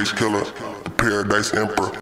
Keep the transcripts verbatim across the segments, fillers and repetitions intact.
Paradise Killer, the Paradise Emperor.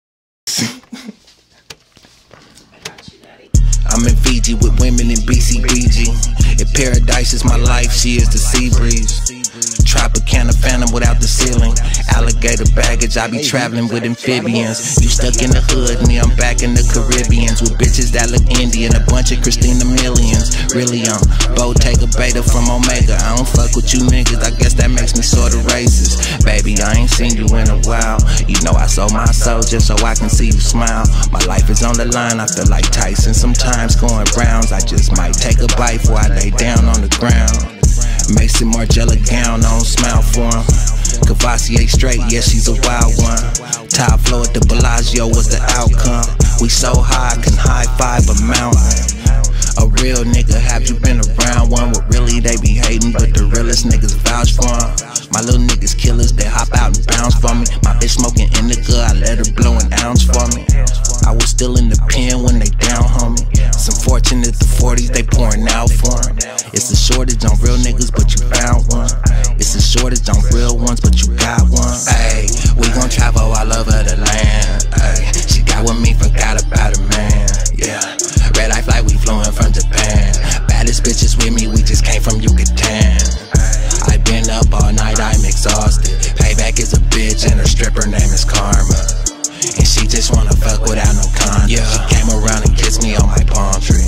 I'm in Fiji with women in B C B G. If paradise is my life, she is the sea breeze. Tropicana phantom without the ceiling. Alligator baggage, I be traveling with amphibians. You stuck in the hood, me, I'm back in the Caribbeans. With bitches that look Indian, a bunch of Christina Millions. Really, I'm Bottega Beta from Omega. I don't fuck with you niggas, I guess that makes me sorta racist. Baby, I ain't seen you in a while. You know I sold my soul just so I can see you smile. My life is on the line, I feel like Tyson sometimes going rounds. I just might take a bite before I lay down on the ground. Mason Margiela gown, I don't smile for him. Cavassier straight, yeah, she's a wild one. Top floor at the Bellagio was the outcome. We so high, I can high five a mountain. A real nigga, have you been around one? What really they be hating, but the realest niggas vouch for him. My little niggas killers, they hop out and bounce for me. My bitch smoking indica, I let her blow an ounce for me. I was still in the pen when they down, homie. Some fortunate the forties, they pouring out for him. It's a shortage on real niggas, but you found one. It's a shortage on real ones, but you got one. Ayy, we gon' travel all over the land. Ayy, she got with me, forgot about her man. Yeah, red eye flight, we flew in from Japan. Baddest bitches with me, we just came from Yucatan. I been up all night, I'm exhausted. Payback is a bitch and her stripper name is Karma. And she just wanna fuck without no condom. Yeah. She came around and kissed me on my palm tree.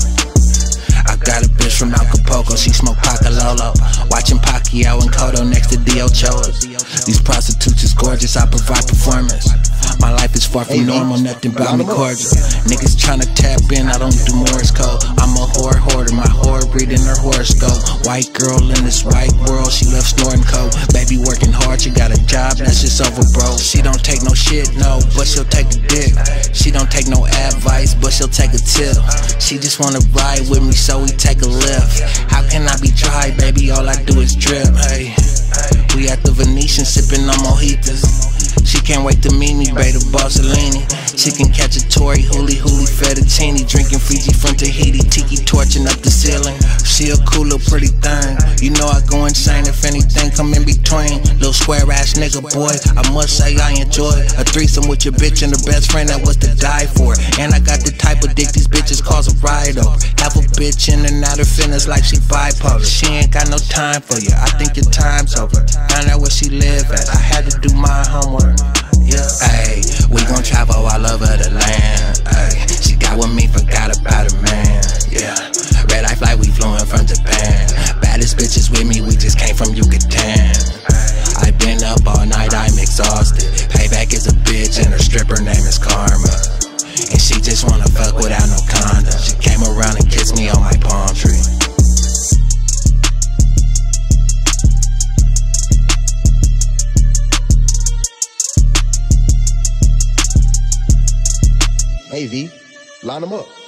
I got a bitch from Acapulco, she smoke Pacalolo. Watching Pacquiao and Cotto next to D Ochoas. These prostitutes is gorgeous, I provide performance. My life is far from normal, nothing about me cordial. Niggas tryna tap in, I don't do Morse code. I'm a whore hoarder, my whore reading her horoscope. White girl in this white world, she loves snoring coke. Baby working hard, she got a job, that's just over bro. She don't take no shit, no, but she'll take a dick. She don't take no advice, but she'll take a tip. She just wanna ride with me, so we take a lift. How can I be dry, baby, all I do is drip. Hey, we at the Venetian sipping on mojitos. She can't wait to meet me, Beta Borsellini. She can catch a Tory, hooly hooly fettuccine. Drinking Fiji from Tahiti, tiki torching up the ceiling. She a cool little pretty thing. You know I go insane if anything come in between. Little square ass nigga boy, I must say I enjoy a threesome with your bitch and her best friend that was to die for. And I got the type of dick these bitches cause a ride over. Have a bitch in and out of fitness like she bipolar. She ain't got no time for you, I think your time's over. Find out where she live at, I had to do my homework. Yeah, ayy, we gon' travel all over the land. Ayy, she got with me, forgot about her man. Yeah, red eye flight, we flew in from Japan. Baddest bitches with me, we just came from Yucatan. I been up all night, I'm exhausted. Payback is a bitch and her stripper name is Karma. And she just wanna fuck without no condom. She came around and kissed me on my palm tree. Hey V, line them up.